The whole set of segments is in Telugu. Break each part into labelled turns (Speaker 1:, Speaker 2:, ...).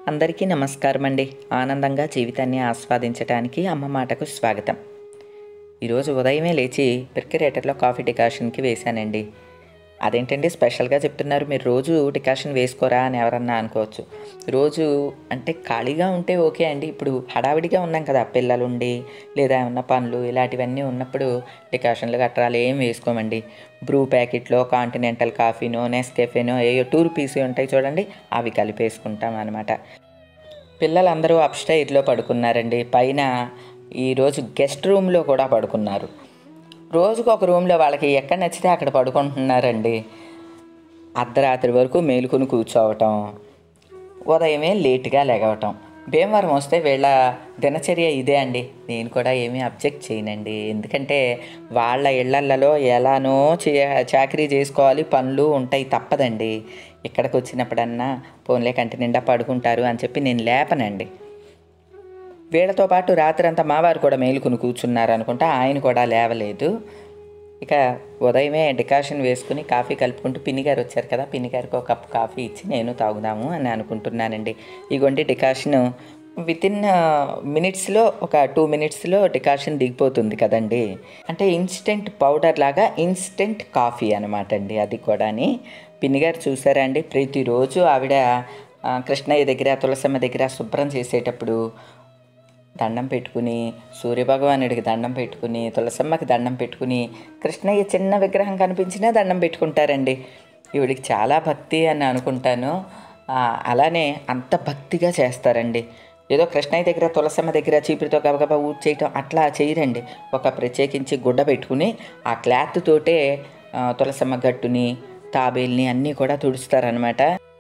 Speaker 1: అందరికీ నమస్కారం అండి. ఆనందంగా జీవితాన్ని ఆస్వాదించడానికి అమ్మ మాటకు స్వాగతం. ఈరోజు ఉదయమే లేచి పెర్కిరేటర్లో కాఫీ డికాషన్కి వేశానండి. అదేంటండి స్పెషల్గా చెప్తున్నారు, మీరు రోజు డికాషన్ వేసుకోరా అని ఎవరన్నా అనుకోవచ్చు. రోజు అంటే ఖాళీగా ఉంటే ఓకే అండి. ఇప్పుడు హడావిడిగా ఉన్నాం కదా, పిల్లలుండి లేదా ఏమన్నా పనులు ఇలాంటివన్నీ ఉన్నప్పుడు డికాషన్లు గట్రాలు ఏం వేసుకోమండి. బ్రూ ప్యాకెట్లో కాంటినెంటల్ కాఫీనో నెస్కెఫేనో ఏయో 2 రూపీస్ ఉంటాయి చూడండి, అవి కలిపేసుకుంటాం అనమాట. పిల్లలందరూ అప్స్టైర్లో పడుకున్నారండి. పైన ఈరోజు గెస్ట్ రూమ్లో కూడా పడుకున్నారు. రోజుకు ఒక రూమ్లో వాళ్ళకి ఎక్కడ నచ్చితే అక్కడ పడుకుంటున్నారండి. అర్ధరాత్రి వరకు మేలుకుని కూర్చోవటం, ఉదయమే లేట్గా లెగవటం. భీమవరం వస్తే వీళ్ళ దినచర్య ఇదే అండి. నేను కూడా ఏమీ అబ్జెక్ట్ చేయనండి, ఎందుకంటే వాళ్ళ ఇళ్లల్లో ఎలానో చాకరీ చేసుకోవాలి, పనులు ఉంటాయి, తప్పదండి. ఇక్కడికి వచ్చినప్పుడన్నా పోన్లే కంటి నిండా పడుకుంటారు అని చెప్పి నేను లేపనండి. వీళ్ళతో పాటు రాత్రంతా మావారు కూడా మేలుకుని కూర్చున్నారు అనుకుంటా, ఆయన కూడా లేవలేదు. ఇక ఉదయమే డికాషన్ వేసుకుని కాఫీ కలుపుకుంటూ పిన్నిగారు వచ్చారు కదా, పిన్నిగారికి ఒక కప్పు కాఫీ ఇచ్చి నేను తాగుదాము అని అనుకుంటున్నానండి. ఇగోండి డికాషన్ వితిన్ మినిట్స్లో, ఒక 2 మినిట్స్లో డికాషన్ దిగిపోతుంది కదండి. అంటే ఇన్స్టెంట్ పౌడర్ లాగా ఇన్స్టెంట్ కాఫీ అనమాట అండి. అది కూడాని పిన్నిగారు చూసారా అండి, ప్రతిరోజు ఆవిడ కృష్ణయ్య దగ్గర తులసమ్మ దగ్గర శుభ్రం చేసేటప్పుడు దండం పెట్టుకుని, సూర్యభగవానుడికి దండం పెట్టుకుని, తులసమ్మకి దండం పెట్టుకుని, కృష్ణయ్య చిన్న విగ్రహం కనిపించినా దండం పెట్టుకుంటారండి. ఈవిడికి చాలా భక్తి అని అనుకుంటాను. అలానే అంత భక్తిగా చేస్తారండి. ఏదో కృష్ణయ్య దగ్గర తులసమ్మ దగ్గర చీపురితో గబగబా ఊడ్ చేయటం అట్లా చేయరండి. ఒక ప్రత్యేకించి గుడ్డ పెట్టుకుని ఆ క్లాత్ తోటే తులసమ్మ గట్టుని, తాబేల్ని అన్నీ కూడా తుడుస్తారనమాట.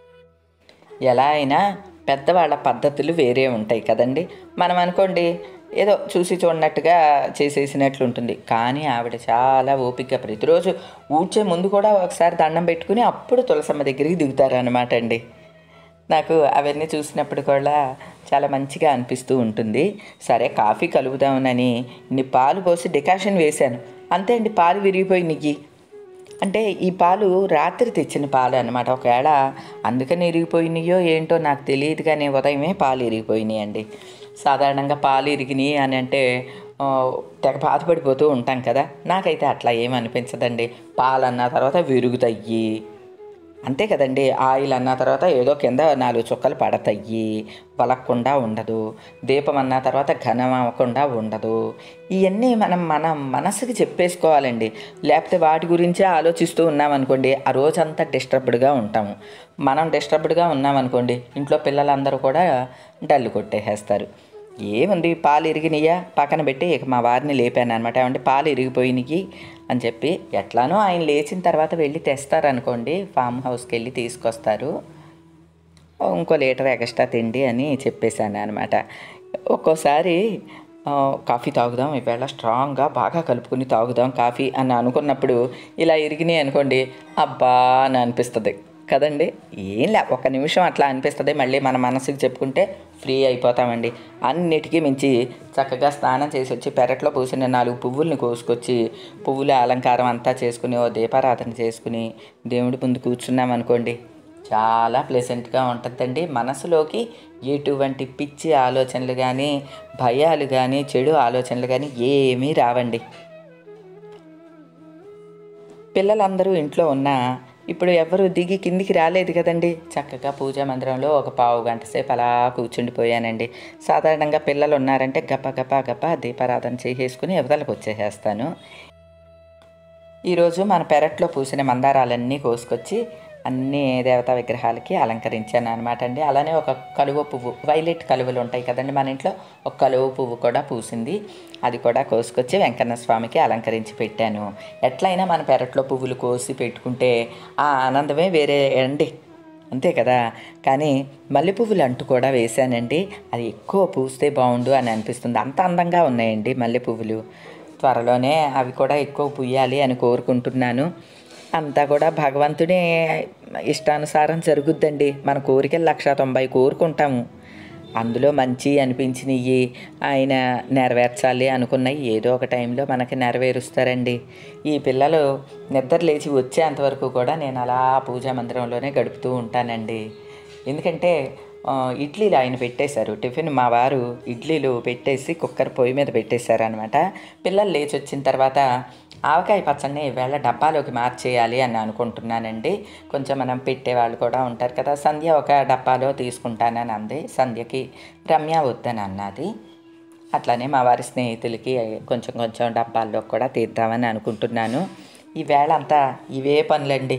Speaker 1: ఎలా అయినా పెద్దవాళ్ళ పద్ధతులు వేరే ఉంటాయి కదండి. మనం అనుకోండి ఏదో చూసి చూడనట్టుగా చేసేసినట్లు ఉంటుంది, కానీ ఆవిడ చాలా ఓపికగా ప్రతిరోజు ఊడ్చే ముందు కూడా ఒకసారి దండం పెట్టుకుని అప్పుడు తులసమ్మ దగ్గరికి దిగుతారనమాట అండి. నాకు అవన్నీ చూసినప్పుడు కూడా చాలా మంచిగా అనిపిస్తూ ఉంటుంది. సరే కాఫీ కలుపుదామనని ఇన్ని పాలు పోసి డికాషన్ వేశాను, అంతే అండి, పాలు విరిగిపోయినాయి. అంటే ఈ పాలు రాత్రి తెచ్చిన పాలు అనమాట. ఒకవేళ అందుకని ఇరిగిపోయినాయో ఏంటో నాకు తెలియదు, కానీ ఉదయమే పాలు ఇరిగిపోయినాయి అండి. సాధారణంగా పాలు ఇరిగినాయి అని అంటే తెగ బాధపడిపోతూ ఉంటాం కదా, నాకైతే అట్లా ఏమనిపించదండి. పాలు అన్న తర్వాత విరుగుతాయి, అంతే కదండి. ఆయిల్ అన్న తర్వాత ఏదో కింద 4 చుక్కలు పడతాయి, వలక్కుండా ఉండదు. దీపం అన్న తర్వాత ఘనం అవ్వకుండా ఉండదు. ఇవన్నీ మన మనసుకి చెప్పేసుకోవాలండి. లేకపోతే వాటి గురించే ఆలోచిస్తూ ఉన్నామనుకోండి, ఆ రోజంతా డిస్టర్బ్డ్గా ఉంటాము. మనం డిస్టర్బ్డ్గా ఉన్నామనుకోండి, ఇంట్లో పిల్లలందరూ కూడా డల్లు కొట్టేసేస్తారు. ఏముంది, పాలు ఇరిగినాయా పక్కన పెట్టి ఇక మా వారిని లేపాను అనమాట. ఏమంటే పాలు ఇరిగిపోయినాయి అని చెప్పి, ఎట్లానో ఆయన లేచిన తర్వాత వెళ్ళి తెస్తారనుకోండి, ఫామ్ హౌస్కి వెళ్ళి తీసుకొస్తారు, ఇంకో లీటర్ ఎక్స్ట్రా తిండి అని చెప్పేశాను అనమాట. ఒక్కోసారి కాఫీ తాగుదాం ఇవాళ, స్ట్రాంగ్గా బాగా కలుపుకుని తాగుదాం కాఫీ అని అనుకున్నప్పుడు ఇలా ఇరిగినాయి అనుకోండి, అబ్బా అని అనిపిస్తుంది కదండి. ఏం లే, ఒక నిమిషం అట్లా అనిపిస్తుంది, మళ్ళీ మన మనసుకి చెప్పుకుంటే ఫ్రీ అయిపోతామండి. అన్నిటికీ మించి చక్కగా స్నానం చేసి వచ్చి పెరట్లో పూసిన 4 పువ్వుల్ని కోసుకొచ్చి పువ్వుల అలంకారం అంతా చేసుకుని ఓ దీపారాధన చేసుకుని దేవుడి ముందు కూర్చున్నామనుకోండి, చాలా ప్లెజెంట్గా ఉంటుందండి. మనసులోకి ఎటువంటి పిచ్చి ఆలోచనలు కానీ, భయాలు కానీ, చెడు ఆలోచనలు కానీ ఏమీ రావండి. పిల్లలందరూ ఇంట్లో ఉన్నా ఇప్పుడు ఎవరు దిగి కిందికి రాలేదు కదండి. చక్కగా పూజా మందిరంలో ఒక పావు గంట సేపు అలా కూర్చుండిపోయానండి. సాధారణంగా పిల్లలు ఉన్నారంటే గప్ప దీపారాధన చేసేసుకుని అవతలకు వచ్చేసేస్తాను. ఈరోజు మన పెరట్లో పూసిన మందారాలన్నీ కోసుకొచ్చి అన్ని దేవతా విగ్రహాలకి అలంకరించాను అనమాట అండి. అలానే ఒక కలువ పువ్వు, వైలెట్ కలువలు ఉంటాయి కదండి మన ఇంట్లో, ఒక కలువ పువ్వు కూడా పూసింది, అది కూడా కోసుకొచ్చి వెంకన్న స్వామికి అలంకరించి పెట్టాను. ఎట్లయినా మన పెరట్లో పువ్వులు కోసి పెట్టుకుంటే ఆ ఆనందమే వేరే అండి, అంతే కదా. కానీ మల్లె పువ్వులు అంటూ కూడా వేశానండి, అది ఎక్కువ పూస్తే బాగుండు అని అనిపిస్తుంది. అంత అందంగా ఉన్నాయండి మల్లె పువ్వులు. త్వరలోనే అవి కూడా ఎక్కువ పూయాలి అని కోరుకుంటున్నాను. అంతా కూడా భగవంతుని ఇష్టానుసారం జరుగుద్దండి. మన కోరికలు 190 కోరుకుంటాము, అందులో మంచి అనిపించినవి ఆయన నెరవేర్చాలి అనుకున్నవి ఏదో ఒక టైంలో మనకి నెరవేరుస్తారండి. ఈ పిల్లలు నిద్ర లేచి వచ్చేంతవరకు కూడా నేను అలా పూజా మందిరంలోనే గడుపుతూ ఉంటానండి. ఎందుకంటే ఇడ్లీలు ఆయన పెట్టేశారు. టిఫిన్ మా వారు ఇడ్లీలు పెట్టేసి కుక్కర్ పొయ్యి మీద పెట్టేశారనమాట. పిల్లలు లేచి వచ్చిన తర్వాత ఆవకాయ పచ్చడిని ఈవేళ డబ్బాలోకి మార్చేయాలి అని అనుకుంటున్నానండి. కొంచెం మనం పెట్టేవాళ్ళు కూడా ఉంటారు కదా. సంధ్య ఒక డబ్బాలో తీసుకుంటానని అంది. సంధ్యకి రమ్య వద్దని అన్నది. అట్లానే మా వారి స్నేహితులకి కొంచెం కొంచెం డబ్బాల్లో కూడా తీద్దామని అనుకుంటున్నాను. ఈవేళ అంతా ఇవే పనులండి.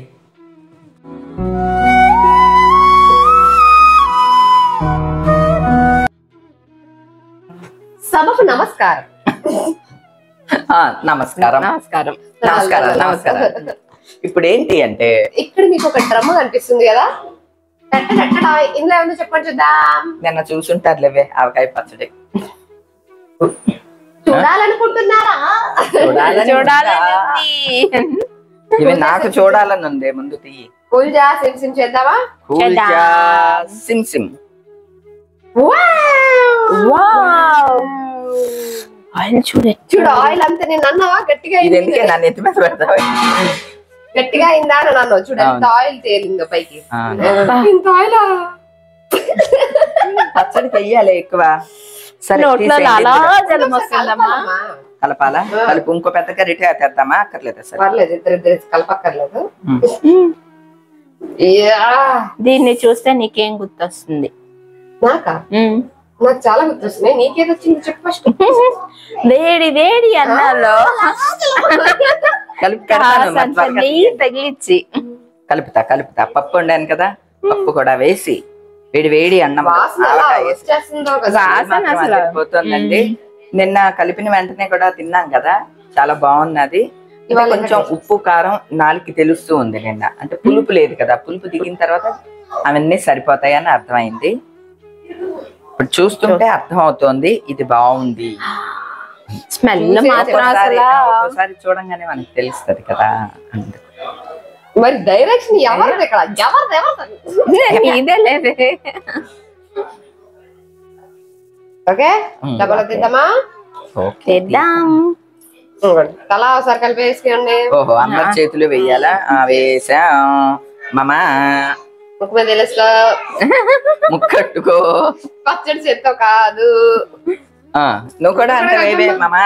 Speaker 2: సభకు నమస్కారం.
Speaker 1: నమస్కారం నమస్కారం నమస్కారం నమస్కారం. ఇప్పుడు ఏంటి అంటే
Speaker 2: ఇక్కడ మీకు ఒక డ్రమ్ కనిపిస్తుంది కదా, ఇందులో ఏమన్నా చెప్పండి చూద్దాం.
Speaker 1: నిన్న చూసుంటారులేవే ఆవకాయ పచ్చడి.
Speaker 2: చూడాలనుకుంటున్నారా?
Speaker 1: ఇవి నాకు చూడాలని ఉంది. ముందు తీయి.
Speaker 2: కూల్జా సిమ్ సిమ్ చేద్దామా?
Speaker 1: కూల్జా సిమ్ సిమ్.
Speaker 2: ఆయిల్ చూడు ఆయిల్ అంతే. నేను అన్నావా గట్టిగా
Speaker 1: ఇది ఎందుకే నన్ను ఎత్తి మీద పెడతావా?
Speaker 2: గట్టిగా అయిందా అని అన్నావు. చూడు ఎంత ఆయిల్ తేలిందో పైకి. ఇంత ఆయిల్
Speaker 1: పచ్చడికి వెయ్యాలి ఎక్కువ. సరే కలపాలా? కలిపి ఇంకో పెద్ద గరిటె తెద్దామా? అక్కర్లేదా? సరే
Speaker 2: పర్లేదు, ఇద్దరు కలపక్కర్లేదు.
Speaker 3: దీన్ని చూస్తే నీకేం గుర్తొస్తుంది?
Speaker 2: నాకా? నాకు చాలా గుర్తొస్తున్నాయి. నీకేదొచ్చింది చెప్పు ఫస్ట్.
Speaker 3: వేడి వేడి అన్నాలో తగిలిచ్చి
Speaker 1: కలుపుతా. పప్పు వండాను కదా, పప్పు కూడా వేసి వేడి వేడి అన్నం పోతుందండి. నిన్న కలిపిన వెంటనే కూడా తిన్నాం కదా, చాలా బాగున్నది. కొంచెం ఉప్పు కారం నాలుగు తెలుస్తూ ఉంది. నిన్న అంటే పులుపు లేదు కదా, పులుపు దిగిన తర్వాత అవన్నీ సరిపోతాయని అర్థమైంది. ఇప్పుడు చూస్తుంటే అర్థం అవుతోంది ఇది బాగుంది.
Speaker 3: స్మెల్
Speaker 1: ఒకసారి చూడంగానే మనకి తెలుస్తుంది కదా.
Speaker 2: మరి డైరెక్షన్ ఎవరిది ఇక్కడ?
Speaker 3: ఇదే లేదే.
Speaker 2: ఓకే, డబ్బులు తిద్దామా?
Speaker 3: తెద్దాం.
Speaker 2: తలా ఒకసారి కలిపి వేసుకోండి.
Speaker 1: ఓహో, అందరి చేతులు వెయ్యాలా? వేసా మామా.
Speaker 2: ముక్కు మీద తెలుసుకో,
Speaker 1: ముక్కట్టుకో.
Speaker 2: పచ్చడి చేత్తో కాదు.
Speaker 1: నువ్వు కూడా అంటే వేవే మామా.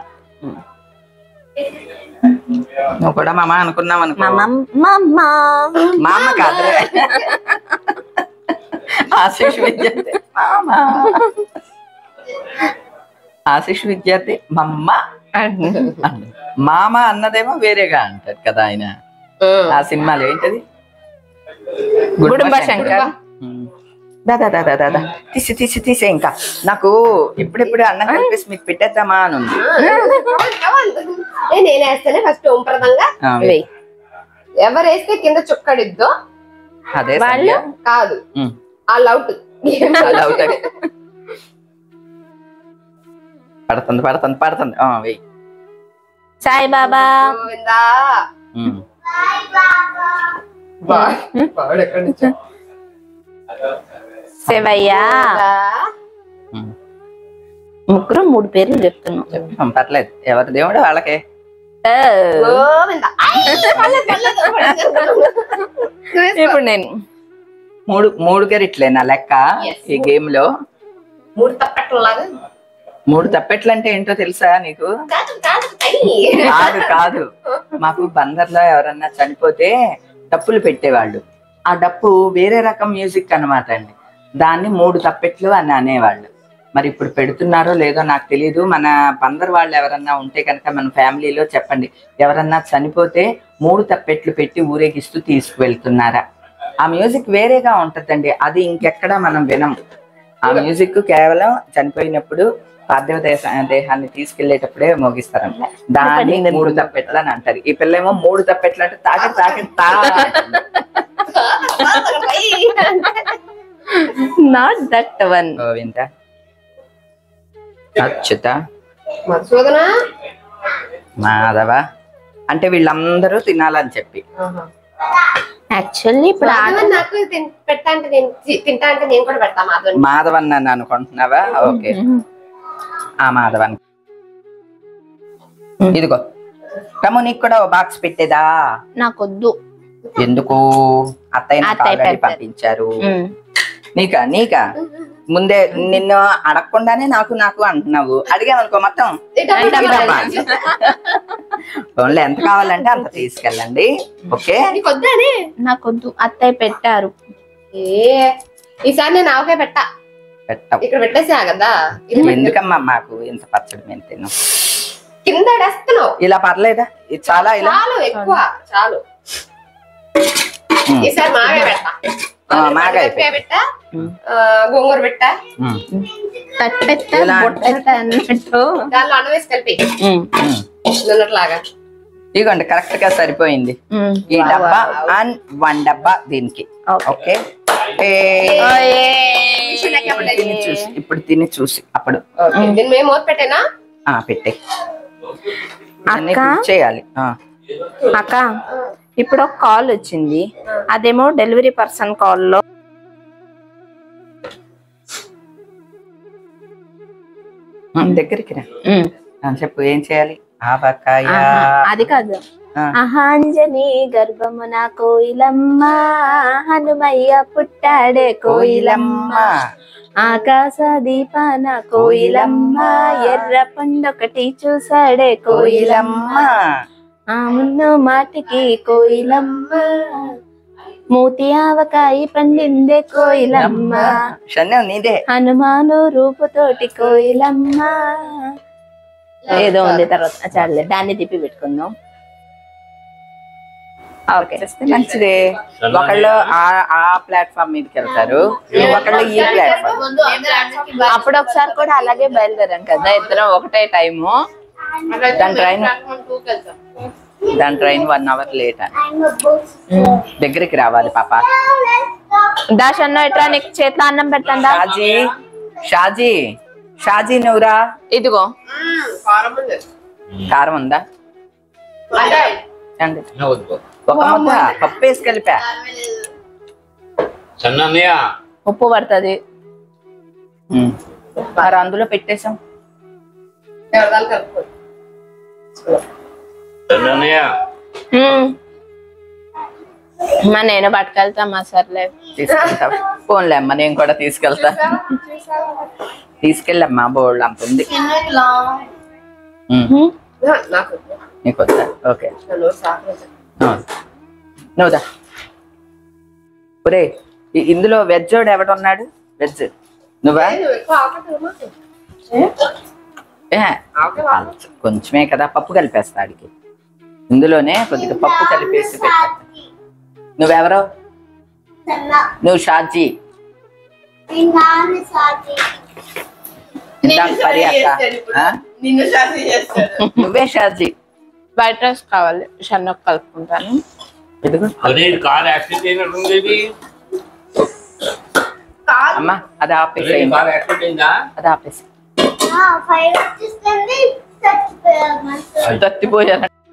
Speaker 1: నువ్వు కూడా మామా అనుకున్నావు అనుకో. మామ కాదు, ఆశీష్ విద్యార్థి మామా. ఆశీష్ విద్యార్థి మమ్మ. మామ అన్నదేమో వేరేగా అంటారు కదా ఆయన. ఆ సినిమాలో ఏంటది?
Speaker 3: గుడుంబ శంకర్.
Speaker 1: దాదా తీసే. ఇంకా నాకు ఎప్పుడెప్పుడు అన్నం కలిపేసి మీకు పెట్టేద్దామా అని ఉంది.
Speaker 2: నేనేస్తేనే ఫస్ట్ ఓంప్రదంగా ఎవరేస్తే కింద చుక్కడిద్దో
Speaker 1: అదే
Speaker 2: కాదు, ఆ లౌట్
Speaker 1: పడుతుంది. వెయ్యి.
Speaker 3: సాయిబాబా. శివయ్య. ముగ్గురు 3 పేర్లు చెప్తున్నాం.
Speaker 1: పర్లేదు, ఎవరి దేవుడు వాళ్ళకే.
Speaker 3: ఇప్పుడు నేను
Speaker 1: మూడు గరిట్లే నా లెక్క ఈ గేమ్ లో.
Speaker 2: 3 తప్పెట్లలాగా.
Speaker 1: 3 తప్పెట్లు అంటే ఏంటో తెలుసా నీకు? కాదు, మాకు బందర్లో ఎవరన్నా చనిపోతే డప్పులు పెట్టేవాళ్ళు. ఆ డప్పు వేరే రకం మ్యూజిక్ అన్నమాట అండి. దాన్ని 3 తప్పెట్లు అని అనేవాళ్ళు. మరి ఇప్పుడు పెడుతున్నారో లేదో నాకు తెలియదు. మన బందర్ వాళ్ళు ఎవరన్నా ఉంటే కనుక మన ఫ్యామిలీలో చెప్పండి. ఎవరన్నా చనిపోతే 3 తప్పెట్లు పెట్టి ఊరేగిస్తూ తీసుకువెళ్తున్నారా? ఆ మ్యూజిక్ వేరేగా ఉంటదండి. అది ఇంకెక్కడా మనం వినం. ఆ మ్యూజిక్ కేవలం చనిపోయినప్పుడు పార్థివ దేహాన్ని తీసుకెళ్లేటప్పుడే మోగిస్తారంట. దాన్ని 3 తప్పెట్లు అని అంటారు. ఈ పిల్లేమో 3 తప్పెట్లు అంటే తాకి
Speaker 3: not that one.
Speaker 1: Govinda, Achyuta,
Speaker 2: Madhusudana,
Speaker 1: Madhava అంటే వీళ్ళందరూ తినాలని చెప్పి.
Speaker 3: యాక్చువల్లీ ఇప్పుడు
Speaker 2: నాకు పెట్టా అంటే నేను తింటా అంటే నేను కూడా పెడతా.
Speaker 1: మాధవన్ అని అనుకుంటున్నావా? ఓకే, ఆ మాధవన్. ఇదిగో తమ్ము, నీకు కూడా ఓ బాక్స్ పెట్టేదా?
Speaker 3: నాకొద్దు.
Speaker 1: ఎందుకు అత్తయ్య నాకు
Speaker 3: అత్తయ్య
Speaker 1: already
Speaker 3: పెడతారు.
Speaker 1: పంపించారు. నీకా ముందే నిన్ను అడగకుండానే నాకు అంటున్నావు. అడిగామనుకో మొత్తం ఓన్లీ ఎంత కావాలంటే అంత తీసుకెళ్ళండి. ఓకే
Speaker 2: నీకొద్దానే
Speaker 3: నాకొద్దు, అత్తయ్య పెట్టారు.
Speaker 2: ఈసారి నేను ఆవకాయ పెట్టా
Speaker 1: పెట్టవు.
Speaker 2: ఇక్కడ పెట్టేసా కదా
Speaker 1: ఎందుకమ్మా మాకు ఇంత పచ్చడి మేము తిన్నాం.
Speaker 2: కింద వేస్తున్నావు.
Speaker 1: ఇలా పర్లేదా? ఇది చాలా ఇలా
Speaker 2: చాలు ఎక్కువ చాలు. ఈసారి మాగాయ పెట్టా.
Speaker 1: మాగాయ
Speaker 2: పెట్టా, గోంగూర పెట్టా,
Speaker 1: ఇలా
Speaker 3: అన్నట్టు
Speaker 2: దానిలో అన్నం వేసి కలిపి నిన్నట్లాగా.
Speaker 1: ఇదిగోండి కరెక్ట్ గా సరిపోయింది. ఈ డబ్బా అండ్ 1 డబ్బా దీనికి. ఓకే ఇప్పుడు తిని చూసి అప్పుడు
Speaker 2: దీన్ని మేము మూత పెట్టేనా
Speaker 1: పెట్టే చేయాలి.
Speaker 3: అక్క ఇప్పుడు ఒక కాల్ వచ్చింది, అదేమో డెలివరీ పర్సన్ కాల్లో
Speaker 1: దగ్గరికి రా. చెప్పు ఏం చేయాలి.
Speaker 3: అది కాదు. అహాంజని గర్భమున కోయిలమ్మ, హనుమయ్య పుట్టాడే కోయిలమ్మ, ఆకాశ దీపాన కోయిలమ్మ, ఎర్ర పండొకటి చూసాడే కోయిలమ్మ, ఆ మున్ను మాటికి కోయిలమ్మ, మూతి ఆవకాయ పండిందే కోయిలమ్మ,
Speaker 1: నీదే
Speaker 3: హనుమాను రూపుతోటి కోయిలమ్మ. ఏదో ఉంది తర్వాత చాలే, దాన్ని తిప్పి పెట్టుకుందాం. ఓకే
Speaker 1: మంచిదే. ఒకళ్ళు ఆ ప్లాట్ఫామ్ మీదకి వెళ్తారు, ఒకళ్ళు ఈ ప్లాట్ఫామ్.
Speaker 3: అప్పుడు ఒకసారి కూడా అలాగే బయలుదేరాం కదా ఇద్దరం ఒకటే టైము.
Speaker 1: దాని ట్రైన్ 1 అవర్ లేట్. దగ్గరికి రావాలి పాప.
Speaker 3: దాష్ అన్న ఇట్లా నీకు చేతిలో అన్నం పెడతాందా?
Speaker 1: షాజీ నువ్వురా.
Speaker 3: ఇదిగో
Speaker 1: కారం ఉందా? ఒక ముద్ద పప్పు వేసి కలిపా.
Speaker 3: ఉప్పు పడుతుంది
Speaker 1: మరి అందులో పెట్టేసాం.
Speaker 3: మా నేను పట్టుకెళ్తామా? సర్లే
Speaker 1: తీసుకెళ్తా. ఫోన్లే అమ్మ నేను కూడా తీసుకెళ్తా. తీసుకెళ్ళమ్మా బోర్డు అంత ఉంది. నీకు వద్దా? ఓకే నువ్వుదా. ఒరే ఇందులో వెజ్ వాడు ఎవడున్నాడు? వెజ్ నువ్వా? కొంచెమే కదా, పప్పు కలిపేస్తా అడిగి. ఇందులోనే కొద్దిగా పప్పు కలిపేసి పెట్టా. నువ్వెవరో? నువ్వు షాజీ. నువ్వే షాజీ.
Speaker 3: వైట్ రైస్ కావాలి, షన్నకు కలుపుకుంటాను.
Speaker 1: అమ్మా అది ఆపేసి, అది ఆపేసి. తత్తిపోయారు.